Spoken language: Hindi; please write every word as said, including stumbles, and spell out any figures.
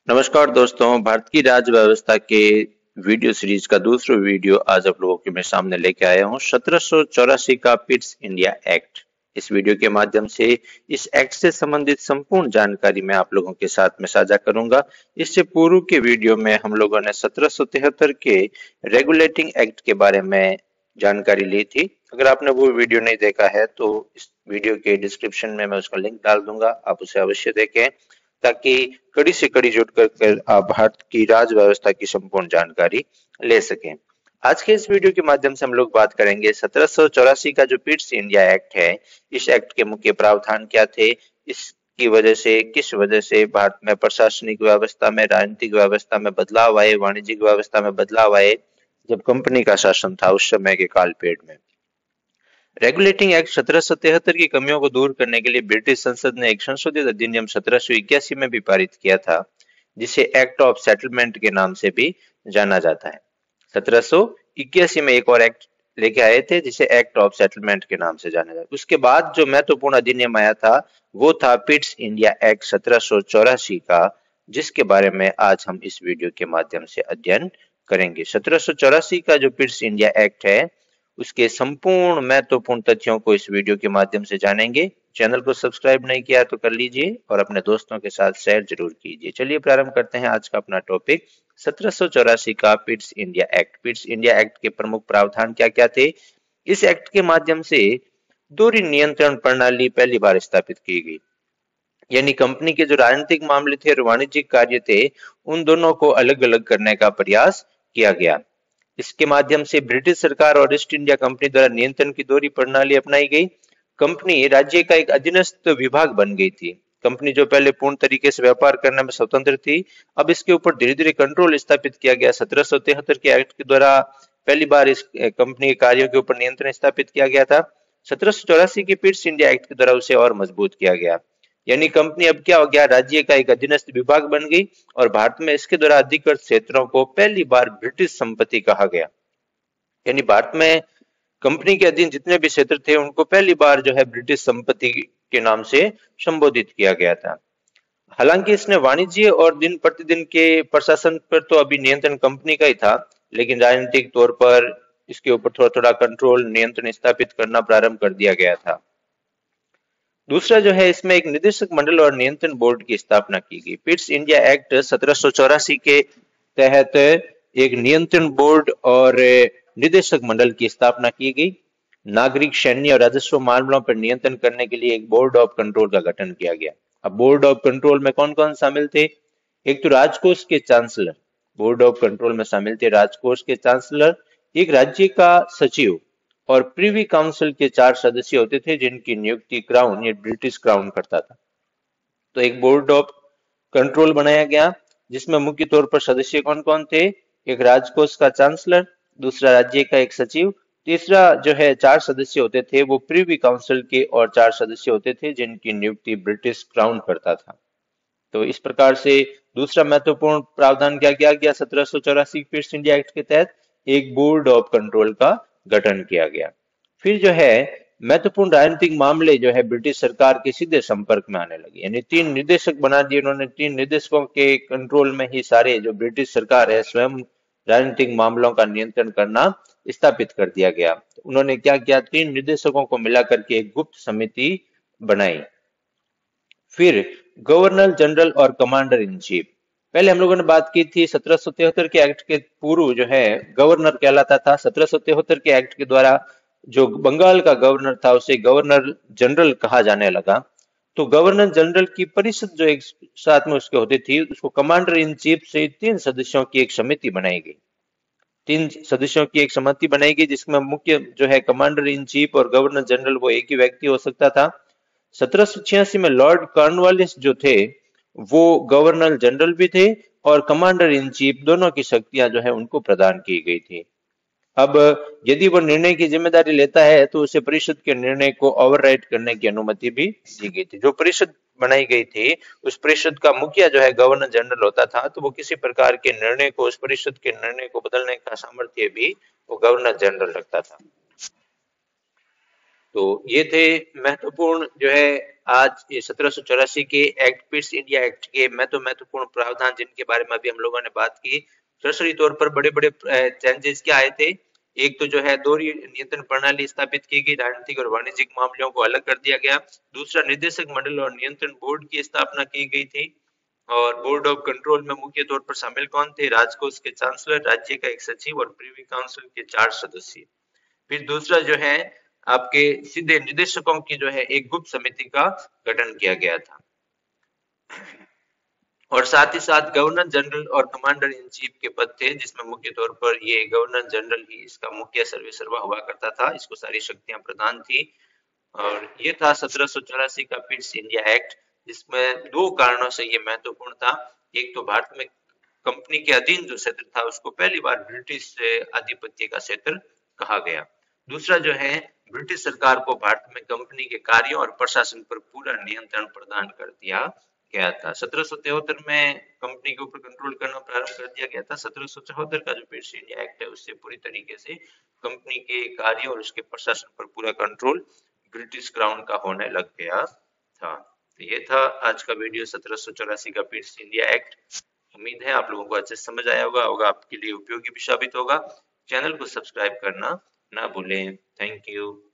नमस्कार दोस्तों, भारत की राज्य व्यवस्था के वीडियो सीरीज का दूसरा वीडियो आज आप लोगों के मैं सामने लेके आया हूँ। सत्रह सौ चौरासी का पिट्स इंडिया एक्ट। इस वीडियो के माध्यम से इस एक्ट से संबंधित संपूर्ण जानकारी मैं आप लोगों के साथ में साझा करूंगा। इससे पूर्व के वीडियो में हम लोगों ने सत्रह सौ तिहत्तर के रेगुलेटिंग एक्ट के बारे में जानकारी ली थी। अगर आपने वो वीडियो नहीं देखा है तो इस वीडियो के डिस्क्रिप्शन में मैं उसका लिंक डाल दूंगा, आप उसे अवश्य देखें ताकि कड़ी से कड़ी जुड़ कर, कर आप भारत की राज व्यवस्था की संपूर्ण जानकारी ले सकें। आज के इस वीडियो के माध्यम से हम लोग बात करेंगे सत्रह सौ चौरासी का जो पिट्स इंडिया एक्ट है। इस एक्ट के मुख्य प्रावधान क्या थे, इसकी वजह से किस वजह से भारत में प्रशासनिक व्यवस्था में, राजनीतिक व्यवस्था में बदलाव आए, वाणिज्यिक व्यवस्था में बदलाव आए जब कंपनी का शासन था उस समय के कालपेड़ में। रेगुलेटिंग एक्ट सत्रह सौ तिहत्तर की कमियों को दूर करने के लिए ब्रिटिश संसद ने एक संशोधित अधिनियम सत्रह सौ इक्यासी में भी पारित किया था, जिसे एक्ट ऑफ सेटलमेंट के नाम से भी जाना जाता है। सत्रह सौ इक्यासी में एक और एक्ट लेके आए थे जिसे एक्ट ऑफ सेटलमेंट के नाम से जाना जाता है। उसके बाद जो महत्वपूर्ण अधिनियम आया था वो था पिट्स इंडिया एक्ट सत्रह सौ चौरासी का, जिसके बारे में आज हम इस वीडियो के माध्यम से अध्ययन करेंगे। सत्रह सौ चौरासी का जो पिट्स इंडिया एक्ट है उसके संपूर्ण महत्वपूर्ण तथ्यों को इस वीडियो के माध्यम से जानेंगे। चैनल को सब्सक्राइब नहीं किया तो कर लीजिए और अपने दोस्तों के साथ शेयर जरूर कीजिए। चलिए प्रारंभ करते हैं आज का अपना टॉपिक, सत्रह सौ चौरासी का Pitt's India Act. Pitt's India Act के प्रमुख प्रावधान क्या क्या थे? इस एक्ट के माध्यम से दूरी नियंत्रण प्रणाली पहली बार स्थापित की गई, यानी कंपनी के जो राजनीतिक मामले थे और वाणिज्यिक कार्य थे उन दोनों को अलग अलग करने का प्रयास किया गया। इसके माध्यम से ब्रिटिश सरकार और ईस्ट इंडिया कंपनी द्वारा नियंत्रण की दोहरी प्रणाली अपनाई गई। कंपनी राज्य का एक अधीनस्थ विभाग बन गई थी। कंपनी जो पहले पूर्ण तरीके से व्यापार करने में स्वतंत्र थी, अब इसके ऊपर धीरे धीरे कंट्रोल स्थापित किया गया। सत्रह सौ तिहत्तर के एक्ट के द्वारा पहली बार इस कंपनी के कार्यों के ऊपर नियंत्रण स्थापित किया गया था। सत्रह सौ चौरासी के पिट्स इंडिया एक्ट के द्वारा उसे और मजबूत किया गया, यानी कंपनी अब क्या हो गया, राज्य का एक अधीनस्थ विभाग बन गई और भारत में इसके द्वारा अधिकृत क्षेत्रों को पहली बार ब्रिटिश संपत्ति कहा गया। यानी भारत में कंपनी के अधीन जितने भी क्षेत्र थे उनको पहली बार जो है ब्रिटिश संपत्ति के नाम से संबोधित किया गया था। हालांकि इसने वाणिज्य और दिन प्रतिदिन के प्रशासन पर तो अभी नियंत्रण कंपनी का ही था, लेकिन राजनीतिक तौर पर इसके ऊपर थोड़ा थोड़ा कंट्रोल, नियंत्रण स्थापित करना प्रारंभ कर दिया गया था। दूसरा जो है, इसमें एक निदेशक मंडल और नियंत्रण बोर्ड की स्थापना की गई। पिट्स इंडिया एक्ट सत्रह सौ चौरासी के तहत एक नियंत्रण बोर्ड और निदेशक मंडल की स्थापना की गई। नागरिक, सैन्य और राजस्व मामलों पर नियंत्रण करने के लिए एक बोर्ड ऑफ कंट्रोल का गठन किया गया। अब बोर्ड ऑफ कंट्रोल में कौन कौन शामिल थे? एक तो राजकोष के चांसलर, बोर्ड ऑफ कंट्रोल में शामिल थे राजकोष के चांसलर, एक राज्य का सचिव और प्रीवी काउंसिल के चार सदस्य होते थे जिनकी नियुक्ति क्राउन या ब्रिटिश क्राउन करता था। तो एक बोर्ड ऑफ कंट्रोल बनाया गया जिसमें मुख्य तौर पर सदस्य कौन कौन थे? एक राजकोष का चांसलर, दूसरा राज्य का एक सचिव, तीसरा जो है चार सदस्य होते थे वो प्रीवी काउंसिल के और चार सदस्य होते थे जिनकी नियुक्ति ब्रिटिश क्राउन करता था। तो इस प्रकार से दूसरा महत्वपूर्ण प्रावधान क्या किया गया सत्रह सौ चौरासी पिट्स इंडिया एक्ट के तहत? एक बोर्ड ऑफ कंट्रोल का गठन किया गया। फिर जो है महत्वपूर्ण राजनीतिक मामले जो है ब्रिटिश सरकार के सीधे संपर्क में आने लगे, यानी तीन निदेशक बना दिए उन्होंने। तीन निदेशकों के कंट्रोल में ही सारे जो ब्रिटिश सरकार है स्वयं राजनीतिक मामलों का नियंत्रण करना स्थापित कर दिया गया। तो उन्होंने क्या किया, तीन निदेशकों को मिलाकर के एक गुप्त समिति बनाई। फिर गवर्नर जनरल और कमांडर इन चीफ। पहले हम लोगों ने बात की थी सत्रह सौ तिहत्तर के एक्ट के पूर्व जो है गवर्नर कहलाता था। सत्रह सौ तिहत्तर के एक्ट के द्वारा जो बंगाल का गवर्नर था उसे गवर्नर जनरल कहा जाने लगा। तो गवर्नर जनरल की परिषद जो एक साथ में उसके होती थी उसको कमांडर इन चीफ से तीन सदस्यों की एक समिति बनाई गई। तीन सदस्यों की एक समिति बनाई गई जिसमें मुख्य जो है कमांडर इन चीफ और गवर्नर जनरल वो एक ही व्यक्ति हो सकता था। सत्रह सौ छियासी में लॉर्ड कॉर्नवालिस जो थे वो गवर्नर जनरल भी थे और कमांडर इन चीफ दोनों की शक्तियां जो है उनको प्रदान की गई थी। अब यदि वो निर्णय की जिम्मेदारी लेता है तो उसे परिषद के निर्णय को ओवरराइड करने की अनुमति भी दी गई थी। जो परिषद बनाई गई थी उस परिषद का मुखिया जो है गवर्नर जनरल होता था, तो वो किसी प्रकार के निर्णय को, उस परिषद के निर्णय को बदलने का सामर्थ्य भी वो गवर्नर जनरल रखता था। तो ये थे महत्वपूर्ण जो है आज ये सत्रह सौ चौरासी के एक्ट, पिट्स इंडिया एक्ट के महत्व महत्वपूर्ण प्रावधान जिनके बारे में अभी हम लोगों ने बात की, सरसरी तौर पर बड़े बड़े चेंजेस क्या आए थे। एक तो जो है दोहरी नियंत्रण प्रणाली स्थापित की गई, राजनीतिक और वाणिज्यिक मामलों को अलग कर दिया गया। दूसरा, निदेशक मंडल और नियंत्रण बोर्ड की स्थापना की गई थी। और बोर्ड ऑफ कंट्रोल में मुख्य तौर पर शामिल कौन थे? राजकोष के चांसलर, राज्य का एक सचिव और प्रीवी काउंसिल के चार सदस्य। फिर दूसरा जो है आपके सीधे निदेशकों की जो है एक गुप्त समिति का गठन किया गया था। और साथ ही साथ गवर्नर जनरल और कमांडर इन चीफ के पद थे, जिसमें मुख्य तौर पर ये गवर्नर जनरल ही इसका मुख्य सर्वे सर्वा हुआ करता था, इसको सारी शक्तियां प्रदान थी। और ये था सत्रह सौ चौरासी का पिट्स इंडिया एक्ट, जिसमें दो कारणों से ये महत्वपूर्ण था। एक तो भारत में कंपनी के अधीन जो क्षेत्र था उसको पहली बार ब्रिटिश आधिपत्य का क्षेत्र कहा गया। दूसरा जो है ब्रिटिश सरकार को भारत में कंपनी के कार्यों और प्रशासन पर पूरा नियंत्रण प्रदान कर दिया गया था। सत्रह सौ तिहत्तर में कंपनी के ऊपर कंट्रोल करना प्रारंभ कर दिया गया था। सत्रह सौ चौहत्तर का जो पिट्स इंडिया एक्ट है उससे पूरी तरीके से कंपनी के कार्यों और उसके प्रशासन पर पूरा कंट्रोल ब्रिटिश क्राउन का होने लग गया था। तो ये था आज का वीडियो, सत्रह सौ चौरासी का पिट्स इंडिया एक्ट। उम्मीद है आप लोगों को अच्छे से समझ आया होगा होगा आपके लिए उपयोगी भी साबित होगा। चैनल को सब्सक्राइब करना ना भूलें। Thank you.